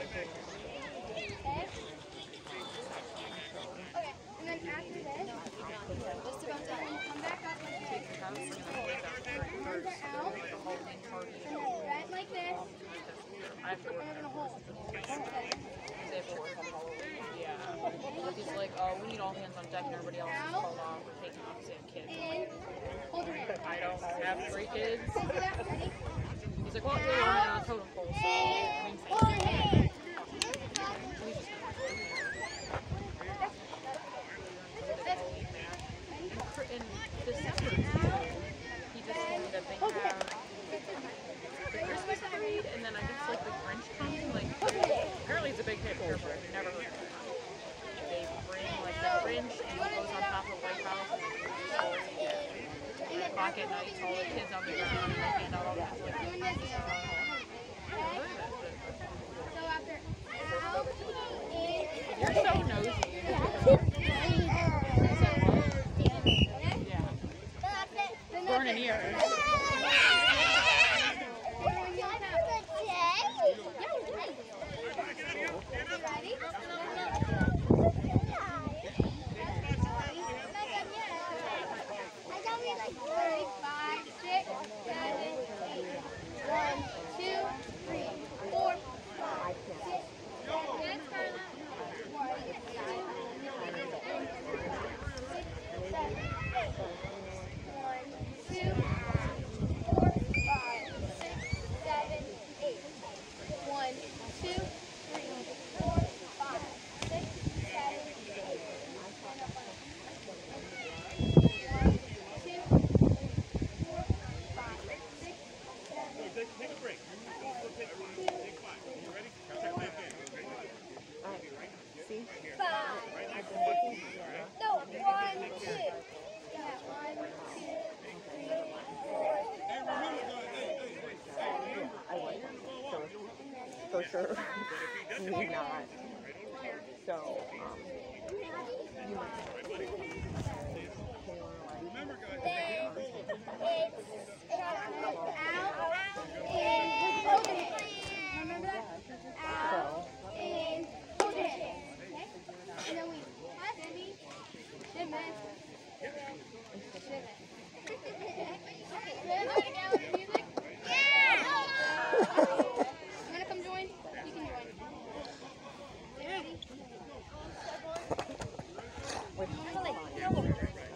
Okay, and then after this, just about done. Come back up like this. Arms are out. And then bend like this. And we're gonna hold. Yeah. He's like, oh, we need all hands on deck and everybody else is called off. We're taking off because they have kids. In. Hold your hand. I don't have 3 kids. Okay, do that. Ready? He's like, well, they are on a totem pole, so In. I mean, Hold your hand. in December, he just told me that they have the Christmas parade, and then I guess like the Grinch coming. Like, apparently it's a big hit here, but I've never heard of it. They bring like the Grinch and he goes on top of the White House and like pocket nights, all the kids on the ground, and they hand out all the kids. So after out, in. You're so nosy. Born in here. Ready? 5, 6, 7, 8. 1, 2, 3, 4, 5, 6, 7, Take a break. Take 5. You ready? Check that again. See? 5. No, 1, 2. Yeah, 1, 2, 3, 4. For sure. He's not. So, you might. Remember, guys. Then it's out and open it. Remember that? Out and open it. Okay? And then we shimmy, shimmy, shimmy. Okay, ready to go with the music? Yeah! You wanna come join? You can join. Ready? Ready?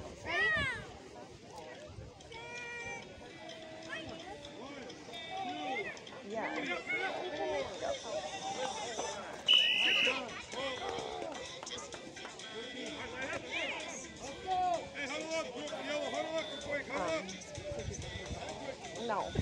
Hey, huddle up. Yellow, huddle up. Quick, huddle up. No.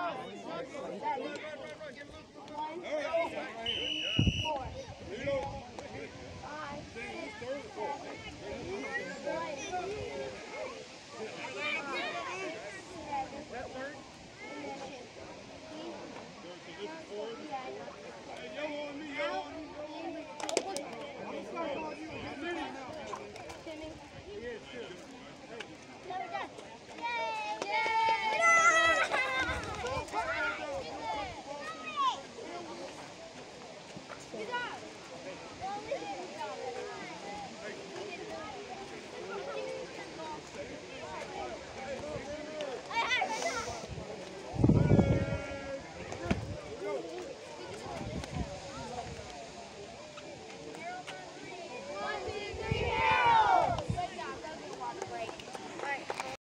Let